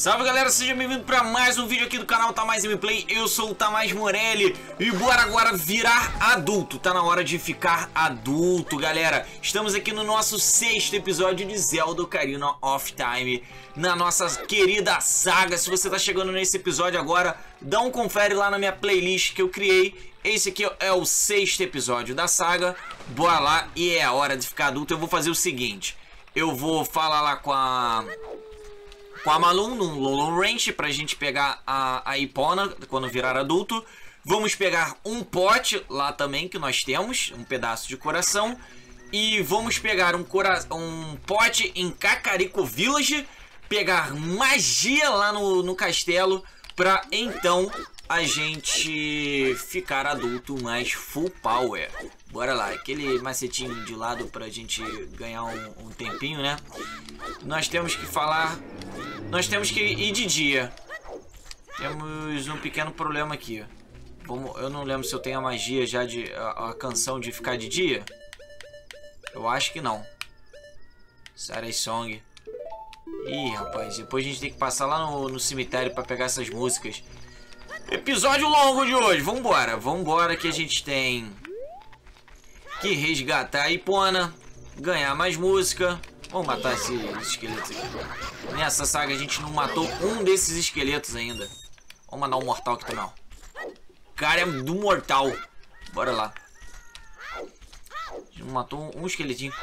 Salve galera, seja bem-vindo para mais um vídeo aqui do canal Tamais Gameplay. Eu sou o Tamais Morelli e bora agora virar adulto. Tá na hora de ficar adulto, galera. Estamos aqui no nosso 6º episódio de Zelda Ocarina of Time, na nossa querida saga. Se você tá chegando nesse episódio agora, dá um confere lá na minha playlist que eu criei. Esse aqui é o 6º episódio da saga. Bora lá e é a hora de ficar adulto. Eu vou fazer o seguinte: eu vou falar lá com a Malum no Lolo Ranch pra gente pegar a Epona quando virar adulto. Vamos pegar um pote lá também que nós temos, um pedaço de coração. E vamos pegar um pote em Kakariko Village, pegar magia lá no castelo, pra então a gente ficar adulto mais full power. Bora lá, aquele macetinho de lado pra gente ganhar um tempinho, né? Nós temos que falar... Nós temos que ir de dia. Temos um pequeno problema aqui. Eu não lembro se eu tenho a magia já de... A canção de ficar de dia. Eu acho que não. Sarai Song. Ih, rapaz, depois a gente tem que passar lá no cemitério pra pegar essas músicas. Episódio longo de hoje. Vambora, vambora que a gente tem que resgatar a Epona, ganhar mais música. Vamos matar esses esqueletos aqui. Nessa saga a gente não matou um desses esqueletos ainda. Vamos mandar um mortal aqui também. O cara é do mortal. Bora lá. A gente não matou um esqueletinho.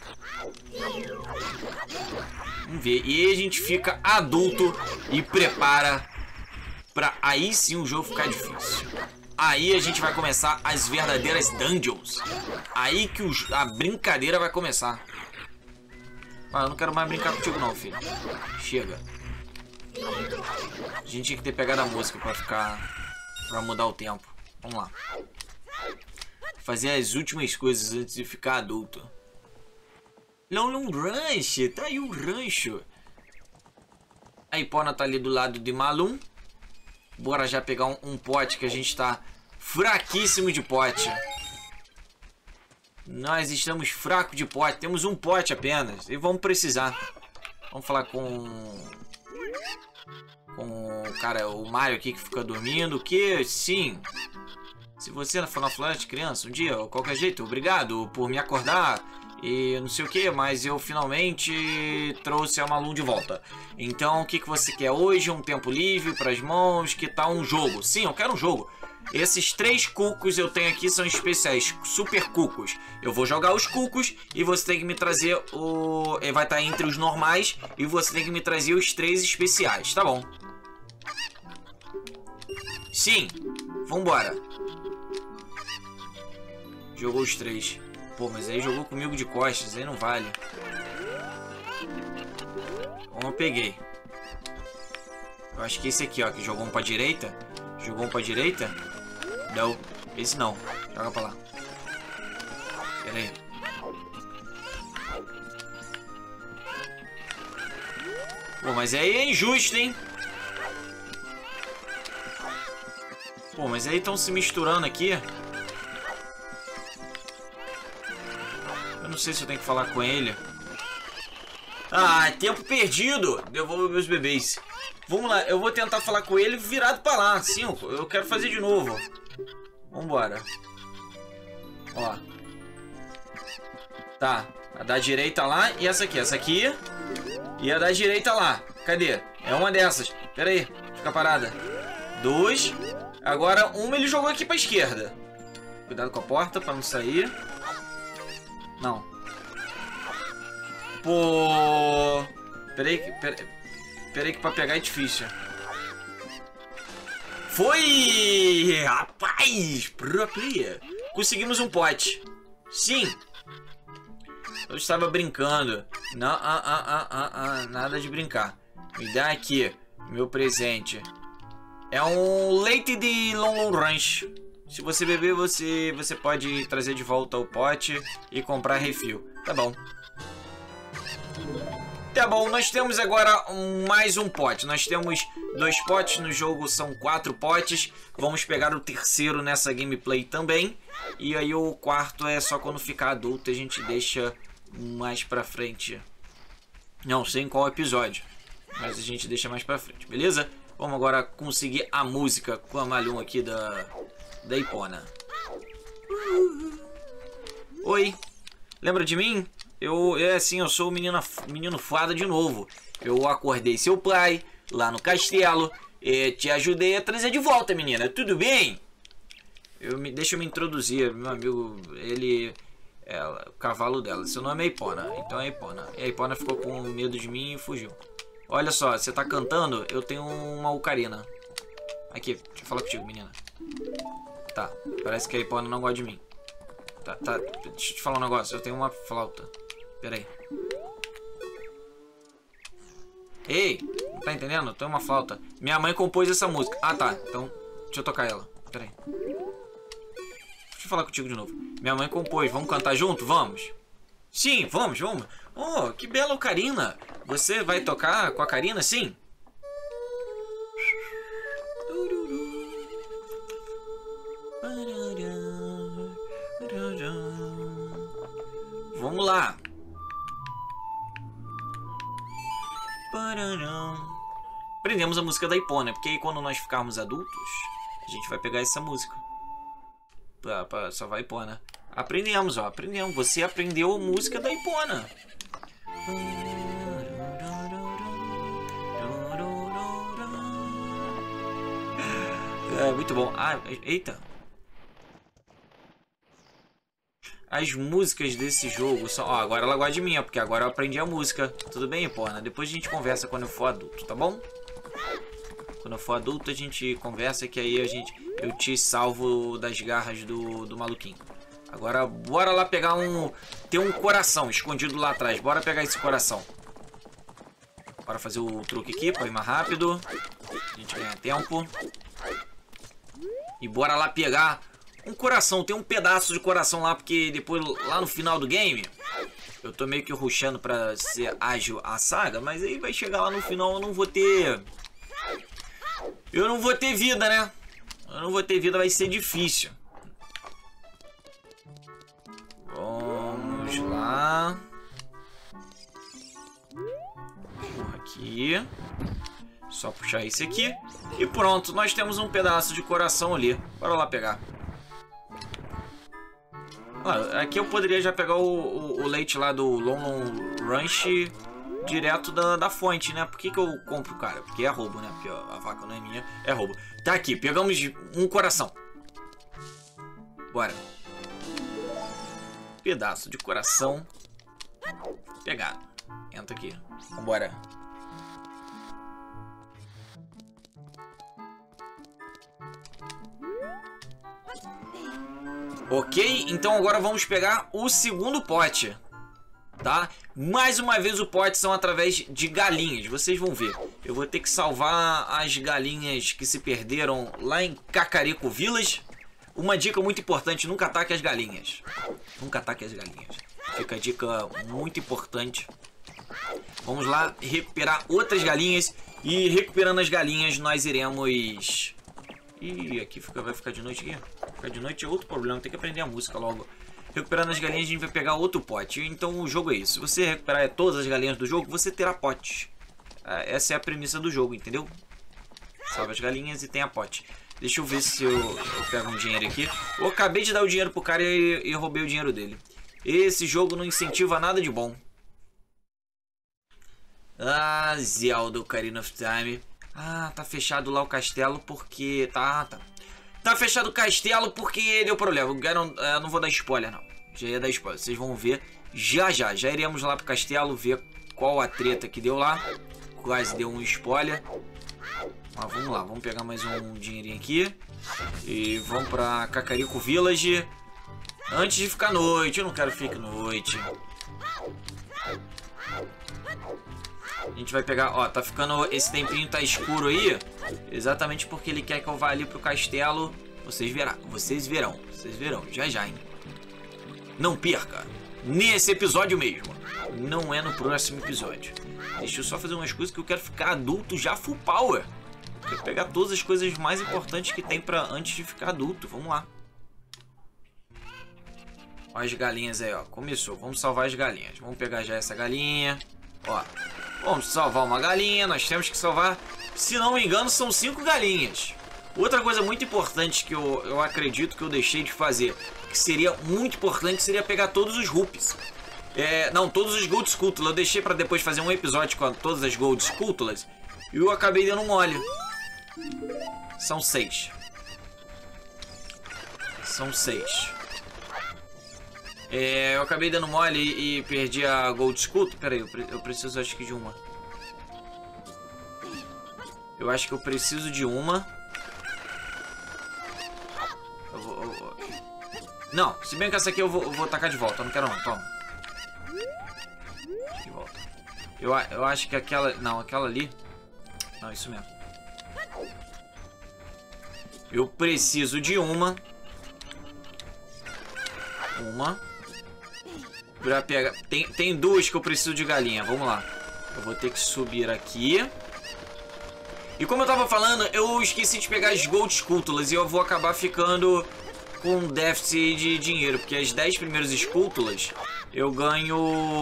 Vamos ver. E aí a gente fica adulto e prepara pra aí sim o jogo ficar difícil. Aí a gente vai começar as verdadeiras dungeons. Aí que a brincadeira vai começar. Ah, eu não quero mais brincar contigo não, filho. Chega. A gente tinha que ter pegado a música pra mudar o tempo. Vamos lá. Fazer as últimas coisas antes de ficar adulto. Lolo Ranch. Tá aí o rancho. A Epona tá ali do lado de Malum. Bora já pegar um pote que a gente tá fraquíssimo de pote. Nós estamos fracos de pote. Temos um pote apenas. E vamos precisar. Vamos falar com o cara, o Mario aqui que fica dormindo. Que sim. Se você for na floresta, criança, um dia, ou qualquer jeito, obrigado por me acordar. E não sei o que, mas eu finalmente trouxe a Malum de volta. Então o que você quer hoje? Um tempo livre para as mãos? Que tal um jogo? Sim, eu quero um jogo. Esses 3 cucos eu tenho aqui são especiais, super cucos. Eu vou jogar os cucos e você tem que me trazer o... Ele vai estar entre os normais e você tem que me trazer os 3 especiais, tá bom? Sim, vambora. Jogou os 3. Pô, mas aí jogou comigo de costas, aí não vale. Bom, eu peguei. Eu acho que esse aqui, ó, que jogou um pra direita. Jogou um pra direita. Não, esse não. Joga pra lá. Pera aí. Pô, mas aí é injusto, hein? Pô, mas aí estão se misturando aqui. Eu não sei se eu tenho que falar com ele. Ah, tempo perdido. Devolve meus bebês. Vamos lá, eu vou tentar falar com ele virado pra lá. Sim, eu quero fazer de novo. Vambora. Ó. Tá, a da direita lá e essa aqui. Essa aqui e a da direita lá. Cadê? É uma dessas. Pera aí, fica parada. 2. Agora uma ele jogou aqui pra esquerda. Cuidado com a porta pra não sair. Não. Pô. Peraí que pra pegar é difícil. Foi! Rapaz! Pro player. Conseguimos um pote. Sim. Eu estava brincando. Não, nada de brincar. Me dá aqui meu presente. É um leite de Lolo Ranch. Se você beber, você pode trazer de volta o pote e comprar refil. Tá bom. Tá bom, nós temos agora mais um pote. Nós temos 2 potes no jogo, são 4 potes. Vamos pegar o terceiro nessa gameplay também. E aí o quarto é só quando ficar adulto, a gente deixa mais pra frente. Não sei em qual episódio. mas a gente deixa mais pra frente, beleza? Vamos agora conseguir a música com a Malum aqui da Epona. Oi, lembra de mim? Eu sou o menino fada de novo. Eu acordei seu pai lá no castelo e te ajudei a trazer de volta, menina. Tudo bem? Deixa eu me introduzir, meu amigo, o cavalo dela. Seu nome é Epona, então é Epona. E a Epona ficou com medo de mim e fugiu. Olha só, você tá cantando, eu tenho uma ocarina. Aqui, deixa eu falar contigo, menina. Tá, parece que a Epona não gosta de mim. Tá, deixa eu te falar um negócio, eu tenho uma flauta. Pera aí. Ei, não tá entendendo? Eu tenho uma flauta. Minha mãe compôs essa música. Ah, tá, então deixa eu tocar ela. Pera aí. Deixa eu falar contigo de novo. Minha mãe compôs, vamos cantar junto? Vamos? Sim, vamos. Oh, que bela ocarina. Você vai tocar com a Karina, sim? Vamos lá. Aprendemos a música da Epona, porque aí quando nós ficarmos adultos, a gente vai pegar essa música pra salvar a Epona. Aprendemos, ó, aprendemos. Você aprendeu a música da Epona. É, muito bom. Ah, eita. As músicas desse jogo são... Ó, agora ela gosta de mim, ó, porque agora eu aprendi a música. Tudo bem, Epona? Depois a gente conversa quando eu for adulto, tá bom? Quando eu for adulto a gente conversa, que aí eu te salvo das garras do maluquinho. Agora bora lá pegar tem um coração escondido lá atrás. Bora pegar esse coração. Bora fazer o truque aqui pra ir mais rápido. A gente ganha tempo. E bora lá pegar um coração. Tem um pedaço de coração lá, porque depois lá no final do game eu tô meio que rushando pra ser ágil a saga, mas aí vai chegar lá no final, eu não vou ter vida, né? Eu não vou ter vida, vai ser difícil. Vamos lá. Aqui. Só puxar esse aqui. E pronto, nós temos um pedaço de coração ali. Bora lá pegar. Ah, aqui eu poderia já pegar o leite lá do Long Ranch direto da fonte, né? Por que eu compro, cara? Porque é roubo, né? Porque a vaca não é minha, é roubo. Tá aqui, pegamos um coração. Bora. Pedaço de coração pegado. Entra aqui. Vambora. Ok, então agora vamos pegar o segundo pote, tá? Mais uma vez o pote são através de galinhas, vocês vão ver. Eu vou ter que salvar as galinhas que se perderam lá em Kakariko Village. Uma dica muito importante, nunca ataque as galinhas. Nunca ataque as galinhas. Fica a dica muito importante. Vamos lá recuperar outras galinhas. E recuperando as galinhas nós iremos... Ih, aqui vai ficar de noite aqui. Ficar de noite é outro problema, tem que aprender a música logo. Recuperando as galinhas a gente vai pegar outro pote. Então o jogo é isso. Se você recuperar todas as galinhas do jogo, você terá pote. Essa é a premissa do jogo, entendeu? Salva as galinhas e tem a pote. Deixa eu ver se eu pego um dinheiro aqui. Eu acabei de dar o dinheiro pro cara e roubei o dinheiro dele. Esse jogo não incentiva nada de bom. Ah, Zelda Ocarina of Time. Ah, tá fechado lá o castelo porque... Tá fechado o castelo porque deu problema. Eu não vou dar spoiler, não. Já ia dar spoiler. Vocês vão ver já. Já iremos lá pro castelo ver qual a treta que deu lá. Quase deu um spoiler. Mas vamos lá. Vamos pegar mais um dinheirinho aqui. E vamos pra Kakariko Village. Antes de ficar noite. Eu não quero que fique noite. A gente vai pegar, ó, tá ficando, esse tempinho tá escuro aí, exatamente porque ele quer que eu vá ali pro castelo. Vocês verão, já, hein. Não perca, nesse episódio mesmo, não é no próximo episódio. Deixa eu só fazer umas coisas que eu quero ficar adulto já full power. Quero pegar todas as coisas mais importantes que tem pra antes de ficar adulto, vamos lá. Ó as galinhas aí, ó, começou, vamos salvar as galinhas. Vamos pegar já essa galinha, ó. Vamos salvar uma galinha. Nós temos que salvar, se não me engano, são 5 galinhas. Outra coisa muito importante que eu acredito que eu deixei de fazer, que seria muito importante, seria pegar todos os rupees. Não, todos os Gold Skulltulas. Eu deixei pra depois fazer um episódio com todas as Gold Skulltulas. E eu acabei dando mole. São 6. São 6. Eu acabei dando mole e perdi a Gold Skulltula. Pera aí, eu preciso acho que de uma. Eu acho que eu preciso de uma. Não, se bem que essa aqui eu vou tacar de volta. Eu não quero não, toma. De volta. Eu acho que aquela... Não, aquela ali... Não, isso mesmo. Eu preciso de uma. Uma. Pra pegar... Tem duas que eu preciso de galinha. Vamos lá. Eu vou ter que subir aqui. E como eu tava falando, eu esqueci de pegar as Gold Skulltulas. E eu vou acabar ficando com déficit de dinheiro. Porque as 10 primeiras Skulltulas eu ganho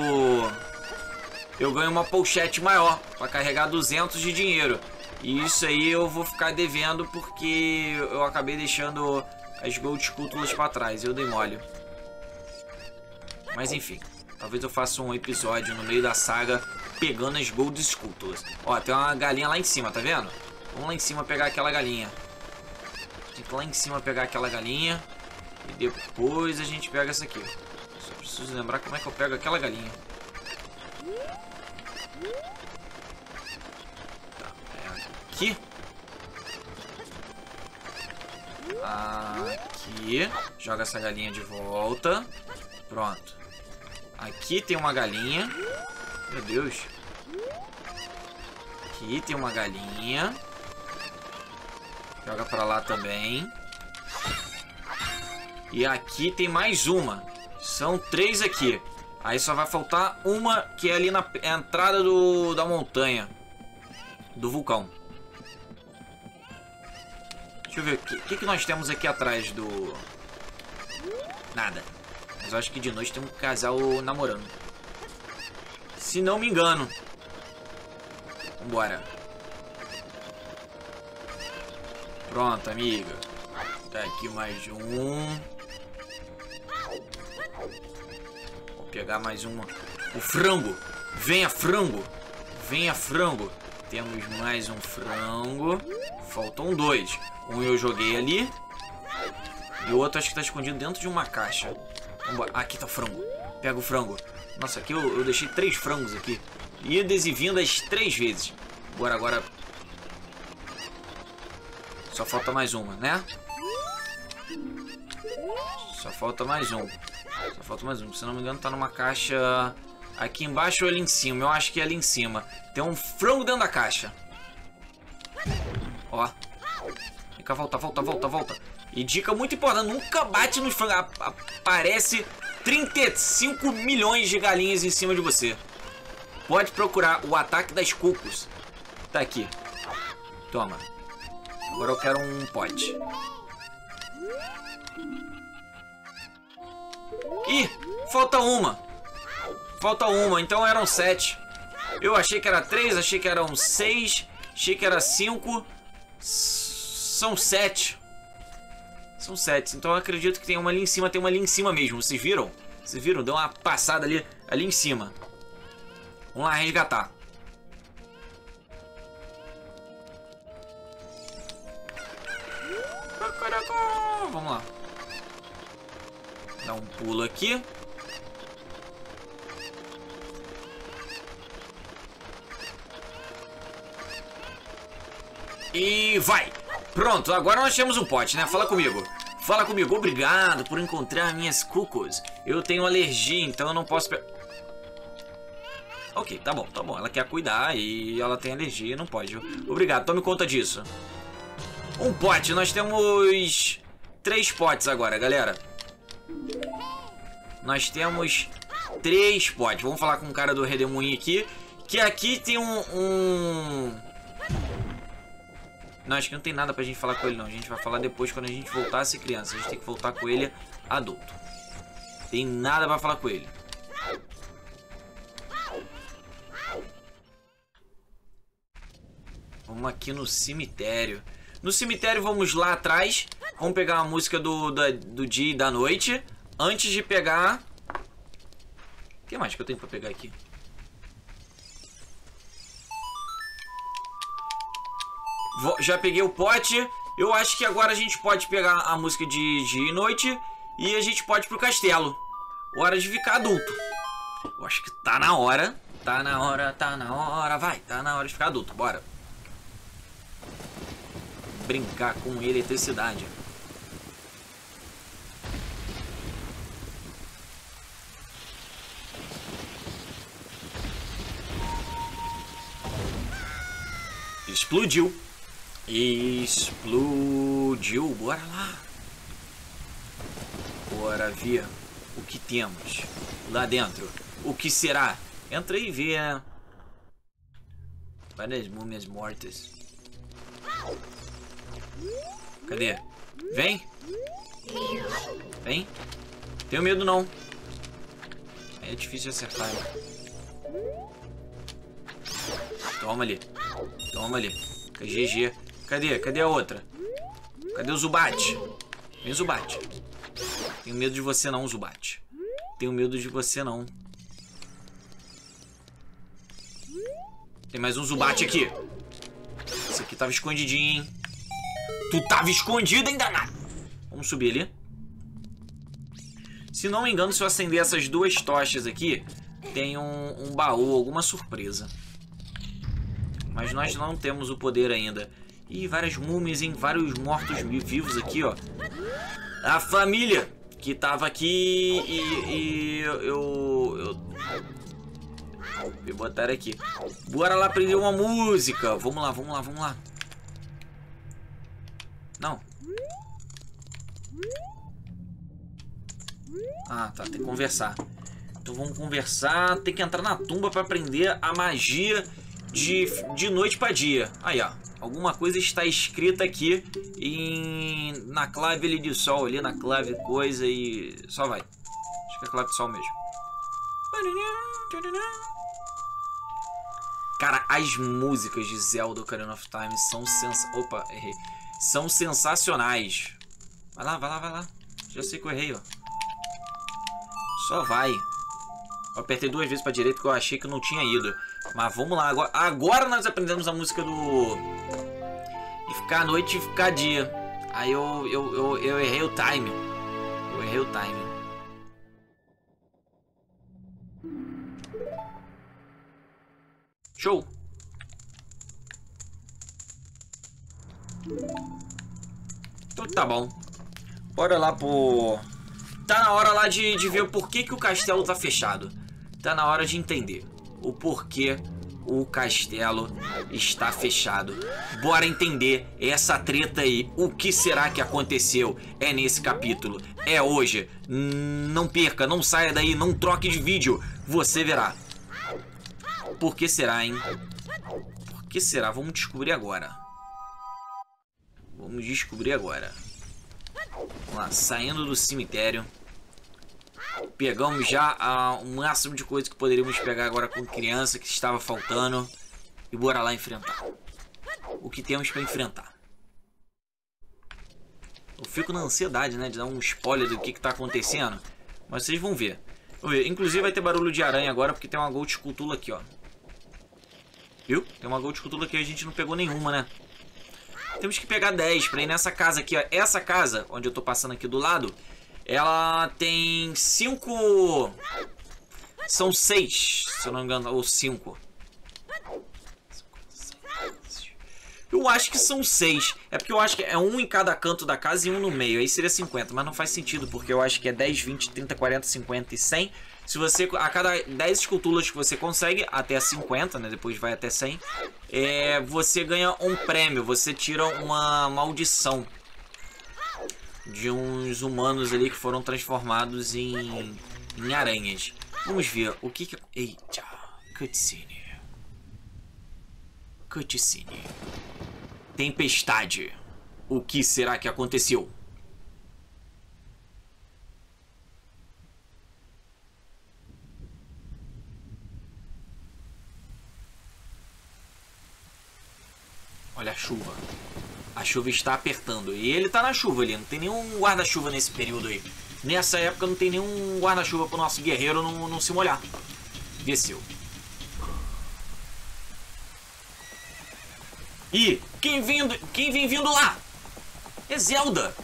uma pochete maior para carregar 200 de dinheiro. E isso aí eu vou ficar devendo porque eu acabei deixando as Gold Skulltulas para trás. Eu dei mole. Mas enfim, talvez eu faça um episódio no meio da saga pegando as Gold Skulltulas. Ó, tem uma galinha lá em cima, tá vendo? Vamos lá em cima pegar aquela galinha. Tem que ir lá em cima pegar aquela galinha. E depois a gente pega essa aqui. Só preciso lembrar como é que eu pego aquela galinha. Tá, aqui. Aqui. Joga essa galinha de volta. Pronto. Aqui tem uma galinha. Meu Deus. Aqui tem uma galinha. Joga pra lá também. E aqui tem mais uma. São 3 aqui. Aí só vai faltar uma que é ali na entrada da montanha. Do vulcão. Deixa eu ver. O que nós temos aqui atrás do... Nada. Mas eu acho que de noite tem um casal namorando. Se não me engano. Vambora. Pronto, amiga. Tá aqui mais um. Vou pegar mais uma. O frango. Venha, frango. Venha, frango. Temos mais um frango. Faltam 2. Um eu joguei ali. E o outro acho que tá escondido dentro de uma caixa. Vambora. Aqui tá o frango. Pega o frango. Nossa, aqui eu deixei 3 frangos aqui. Idas e vindas 3 vezes. Bora agora. Só falta mais uma, né? Só falta mais um. Só falta mais um. Se não me engano tá numa caixa aqui embaixo ou ali em cima. Eu acho que é ali em cima. Tem um frango dentro da caixa. Ó. Vem cá, volta, volta, volta, volta. E dica muito importante, nunca bate nos frangos. Aparece 35 milhões de galinhas em cima de você. Pode procurar o ataque das cucos. Tá aqui. Toma. Agora eu quero um pote. Ih, falta uma. Falta uma, então eram 7. Eu achei que era 3, achei que eram 6, achei que era 5. São 7. São 7, então eu acredito que tem uma ali em cima, tem uma ali em cima mesmo. Vocês viram? Vocês viram? Deu uma passada ali em cima. Vamos lá resgatar. Vamos lá. Dá um pulo aqui. E vai. Pronto, agora nós temos um pote, né? Fala comigo. Fala comigo. Obrigado por encontrar minhas cucos. Eu tenho alergia, então eu não posso... Ok, tá bom, tá bom. Ela quer cuidar e ela tem alergia, não pode. Obrigado, tome conta disso. Um pote, nós temos 3 potes agora, galera. Nós temos 3 potes. Vamos falar com o cara do redemoinho aqui. Que aqui tem Não, acho que não tem nada pra gente falar com ele não. A gente vai falar depois quando a gente voltar a ser criança. A gente tem que voltar com ele adulto. Tem nada pra falar com ele. Vamos aqui no cemitério. No cemitério vamos lá atrás. Vamos pegar a música do dia e da noite. Antes de pegar... O que mais que eu tenho pra pegar aqui? Já peguei o pote. Eu acho que agora a gente pode pegar a música de dia e noite. E a gente pode ir pro castelo. Hora de ficar adulto. Eu acho que tá na hora. Tá na hora, vai. Tá na hora de ficar adulto, bora. Brincar com eletricidade. Explodiu. Explodiu. Bora lá. Bora ver o que temos lá dentro. O que será? Entra aí e vê. Várias múmias mortas. Cadê? Vem. Vem. Tenho medo não. É difícil de acertar. Hein? Toma ali. Toma ali. GG. Cadê? Cadê a outra? Cadê o Zubat? Vem, Zubat. Tenho medo de você não, Zubat. Tenho medo de você não. Tem mais um Zubat aqui. Esse aqui tava escondidinho, hein? Tu tava escondido, hein, danado? Vamos subir ali. Se não me engano, se eu acender essas duas tochas aqui, tem um baú, alguma surpresa. Mas nós não temos o poder ainda. Ih, várias múmias, hein? Vários mortos-vivos aqui, ó. A família que tava aqui e eu botaram aqui. Bora lá aprender uma música. Vamos lá, vamos lá, vamos lá. Não. Ah, tá. Tem que conversar. Então vamos conversar. Tem que entrar na tumba pra aprender a magia de noite pra dia. Aí, ó. Alguma coisa está escrita aqui na clave ali de sol. Ali na clave coisa e... Só vai. Acho que é a clave de sol mesmo. Cara, as músicas de Zelda Ocarina of Time são Opa, errei. São sensacionais. Vai lá, vai lá, vai lá. Já sei que eu errei, ó. Só vai. Eu apertei duas vezes pra direita porque eu achei que eu não tinha ido. Mas vamos lá. Agora nós aprendemos a música do... E ficar à noite e ficar dia. Aí eu errei o time. Eu errei o time. Show. Então tá bom. Bora lá pro... Tá na hora lá de ver por que o castelo tá fechado. Tá na hora de entender o porquê o castelo está fechado. Bora entender essa treta aí. O que será que aconteceu? É nesse capítulo. É hoje. Não perca, não saia daí, não troque de vídeo. Você verá. Por que será, hein? Por que será? Vamos descobrir agora. Vamos descobrir agora. Vamos lá, saindo do cemitério. Pegamos já o máximo de coisa que poderíamos pegar agora com criança que estava faltando. E bora lá enfrentar. O que temos para enfrentar. Eu fico na ansiedade, né, de dar um spoiler do que está acontecendo. Mas vocês vão ver. Inclusive vai ter barulho de aranha agora porque tem uma Gold Skull aqui, ó. Viu? Tem uma Gold Skull aqui, a gente não pegou nenhuma, né? Temos que pegar 10 para ir nessa casa aqui, ó. Essa casa, onde eu tô passando aqui do lado, ela tem 5... São 6, se eu não me engano, ou 5. Eu acho que são 6. É porque eu acho que é um em cada canto da casa e um no meio. Aí seria 50, mas não faz sentido, porque eu acho que é 10, 20, 30, 40, 50 e 100. Se você, a cada 10 esculturas que você consegue, até 50, né, depois vai até 100, você ganha um prêmio, você tira uma maldição de uns humanos ali que foram transformados em aranhas. Vamos ver o que... Eita, cutscene. Cutscene. Tempestade. O que será que aconteceu? Olha a chuva. A chuva está apertando. E ele tá na chuva ali. Não tem nenhum guarda-chuva nesse período aí. Nessa época não tem nenhum guarda-chuva pro nosso guerreiro não se molhar. Desceu. E quem vem vindo lá? É Zelda.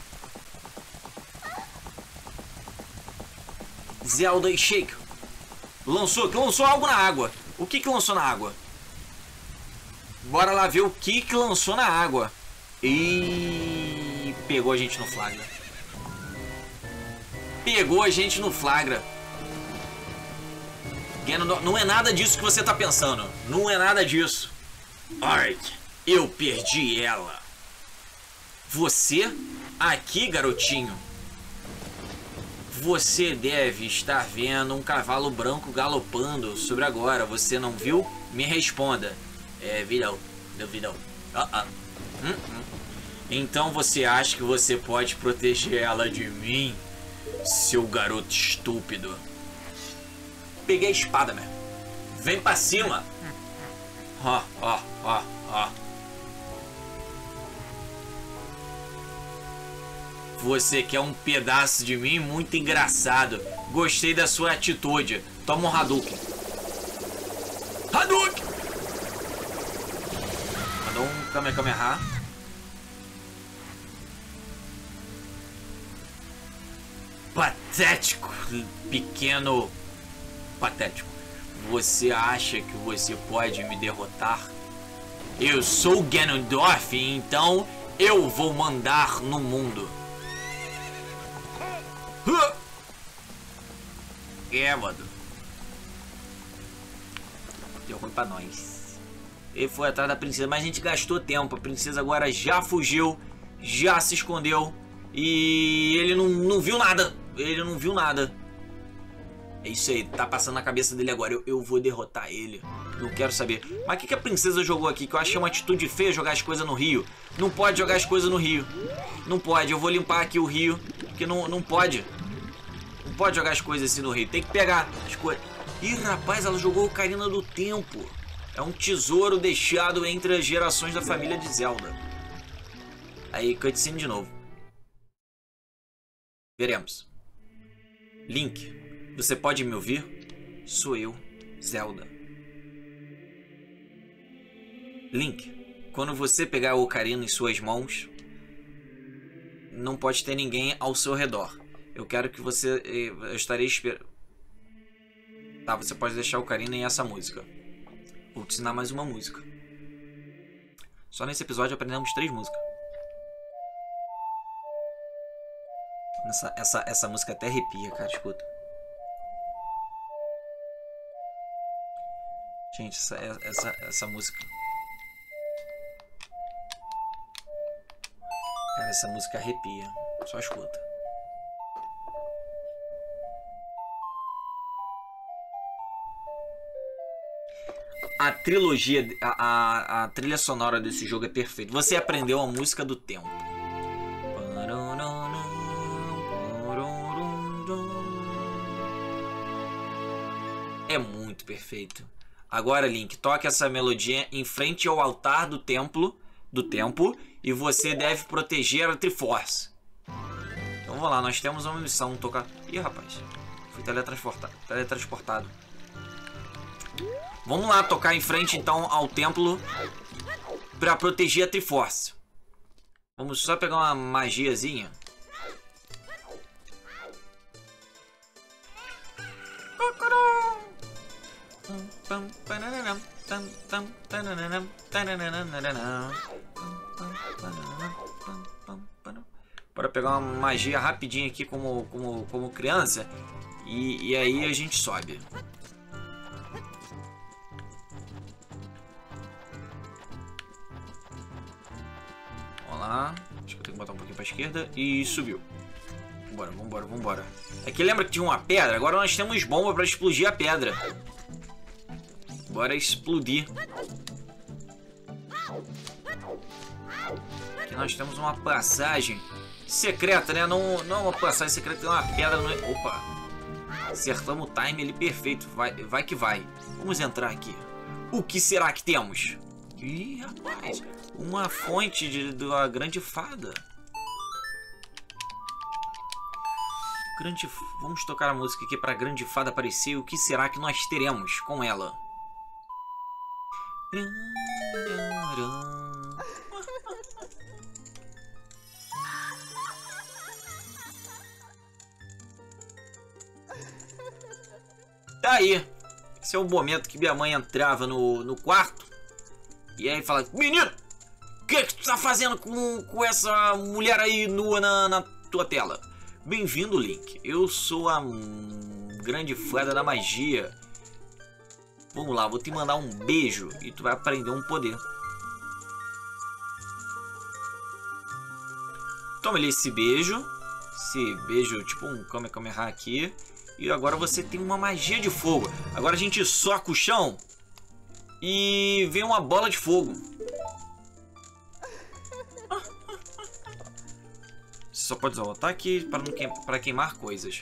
Zelda e Shake. Lançou algo na água. O que lançou na água? Bora lá ver o que lançou na água. E pegou a gente no flagra. Pegou a gente no flagra. Não é nada disso que você tá pensando. Não é nada disso. Alright, eu perdi ela. Você? Aqui, garotinho. Você deve estar vendo um cavalo branco galopando sobre agora. Você não viu? Me responda. Vi não. Não vi não. Então você acha que você pode proteger ela de mim, seu garoto estúpido? Peguei a espada, meu. Vem pra cima. Você quer um pedaço de mim? Muito engraçado. Gostei da sua atitude. Toma um Hadouken. Hadouken! Mandou um Kamehameha. Patético. Pequeno... Patético. Você acha que você pode me derrotar? Eu sou Ganondorf, então eu vou mandar no mundo. Mano. Deu ruim pra nós. Ele foi atrás da princesa, mas a gente gastou tempo. A princesa agora já fugiu, já se escondeu. E ele não viu nada. Ele não viu nada. É isso aí, tá passando na cabeça dele agora. Eu vou derrotar ele. Não quero saber. Mas o que a princesa jogou aqui? Que eu achei uma atitude feia jogar as coisas no rio. Não pode jogar as coisas no rio. Não pode. Eu vou limpar aqui o rio. Porque não pode. Não pode jogar as coisas assim no rio. Tem que pegar as coisas. Ih, rapaz, ela jogou o Ocarina do Tempo. É um tesouro deixado entre as gerações da família de Zelda. Aí, cutscene de novo. Veremos. Link, você pode me ouvir? Sou eu, Zelda. Link, quando você pegar o Ocarina em suas mãos, não pode ter ninguém ao seu redor. Eu quero que você... Eu estarei esperando... Tá, você pode deixar o Ocarina em essa música. Vou te ensinar mais uma música. Só nesse episódio aprendemos 3 músicas. Essa música até arrepia, cara, escuta. Gente, essa música... Cara, essa música arrepia. Só escuta. A trilogia, a trilha sonora desse jogo é perfeita. Você aprendeu a música do tempo. É muito perfeito. Agora, Link, toque essa melodia em frente ao altar do tempo e você deve proteger a Triforce. Então vamos lá, nós temos uma missão. Tocar. Ih, rapaz, fui teletransportado. Vamos lá, tocar em frente então ao templo para proteger a Triforce. Vamos só pegar uma magiazinha. Bora pegar uma magia rapidinho aqui como criança. E aí a gente sobe. Vamos lá. Acho que eu tenho que botar um pouquinho pra esquerda. E subiu. Vambora. Aqui lembra que tinha uma pedra? Agora nós temos bomba pra explodir a pedra. Bora explodir. Aqui nós temos uma passagem secreta, né? Não é uma passagem secreta, tem uma pedra no... Opa! Acertamos o time ali perfeito. Vai que vai. Vamos entrar aqui. O que será que temos? Ih, rapaz, uma fonte da grande fada. Vamos tocar a música aqui para a grande fada aparecer. O que será que nós teremos com ela? Tá aí. Esse é o momento que minha mãe entrava no quarto e aí fala: menino, o que tu tá fazendo com essa mulher aí nua na tua tela? Bem-vindo, Link. Eu sou a grande fada da magia. Vamos lá, vou te mandar um beijo e tu vai aprender um poder. Toma ali esse beijo. Esse beijo, tipo um Kamehameha aqui. E agora você tem uma magia de fogo. Agora a gente soca o chão e vem uma bola de fogo. Você só pode usar o ataque para queimar coisas.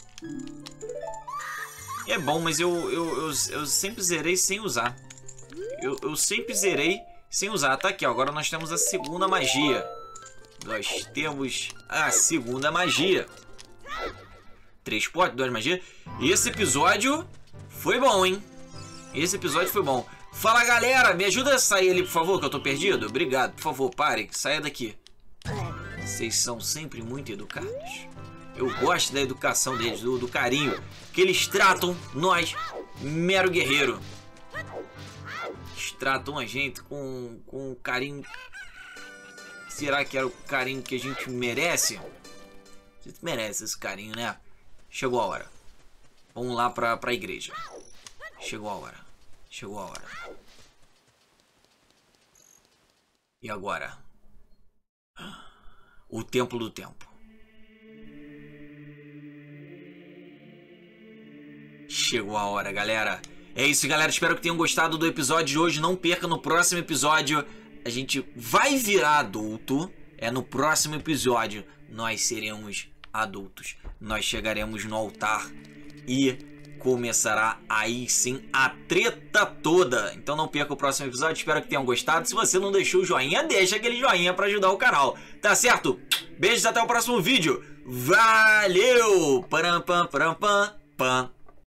É bom, mas eu sempre zerei sem usar. Eu sempre zerei sem usar. Tá aqui, ó. Agora nós temos a segunda magia. Nós temos a segunda magia. 3 potes, 2 magias. Esse episódio foi bom, hein? Esse episódio foi bom. Fala, galera, me ajuda a sair ali, por favor, que eu tô perdido. Obrigado, por favor, pare, saia daqui. Vocês são sempre muito educados. Eu gosto da educação deles, do carinho que eles tratam nós, mero guerreiro. Eles tratam a gente com carinho. Será que era o carinho que a gente merece? A gente merece esse carinho, né? Chegou a hora. Vamos lá pra igreja. Chegou a hora. Chegou a hora. E agora? O templo do tempo. Chegou a hora, galera. É isso, galera. Espero que tenham gostado do episódio de hoje. Não perca, no próximo episódio a gente vai virar adulto. É no próximo episódio nós seremos adultos. Nós chegaremos no altar e começará aí sim a treta toda. Então não perca o próximo episódio. Espero que tenham gostado. Se você não deixou o joinha, deixa aquele joinha para ajudar o canal. Tá certo? Beijos, até o próximo vídeo. Valeu! Param, pam, param, pam, pam.